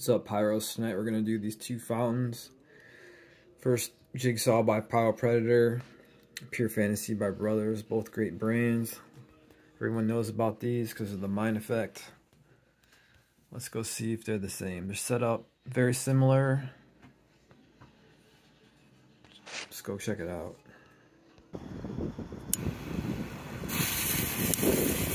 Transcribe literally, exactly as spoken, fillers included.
What's up, Pyros? Tonight we're going to do these two fountains. First, Jigsaw by Pyro Predator, Pure Fantasy by Brothers, both great brands. Everyone knows about these because of the mind effect. Let's go see if they're the same. They're set up very similar. Let's go check it out.